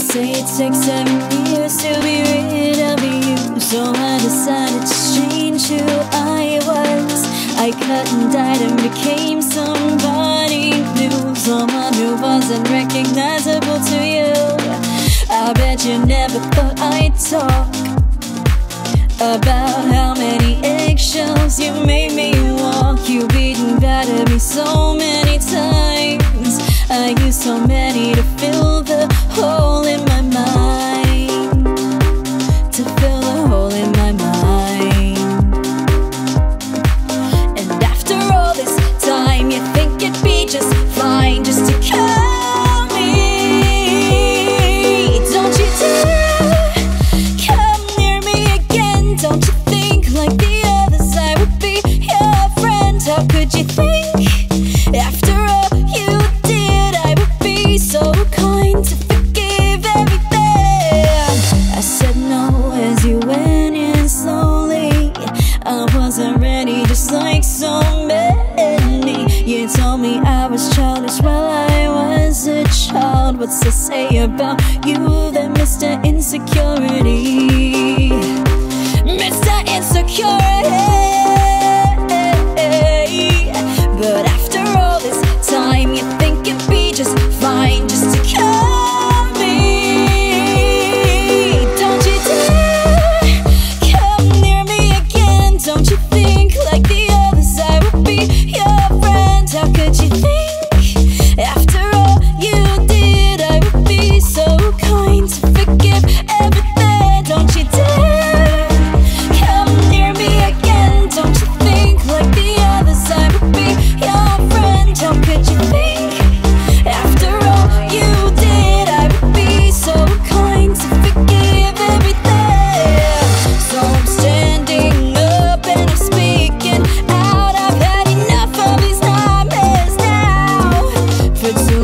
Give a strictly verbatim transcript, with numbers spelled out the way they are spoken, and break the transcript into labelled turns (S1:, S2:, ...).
S1: say it takes seven years to be rid of you, so I decided to change who I was. I cut and died and became somebody new, someone who wasn't recognizable to you. I bet you never thought I'd talk about how many eggshells you made me walk. You beaten battered me so many times. I used so many to fill the hole in my mind, to fill the hole in my mind. And after all this time, you think it'd be just fine just to call me. Don't you dare come near me again. Don't you think like the others I would be your friend? How could you think after all you did I would be so kind to forgive everything? I said no as you went in slowly. I wasn't ready, just like so many. You told me I was childish, well I was a child. What's to say about you then, Mister Insecurity? Mister Insecurity. But after all this time, you think it'd be just fine just to call me. Don't you dare come near me again. Don't you think like the others I would be your friend? How could you think after all you did I would be so kind to forgive everything? Don't you dare come near me again. Don't you think like the others I would be your friend? How could you think after all you did I would be so kind to forgive everything? So I'm standing up and I'm speaking out. I've had enough of these nightmares now. For too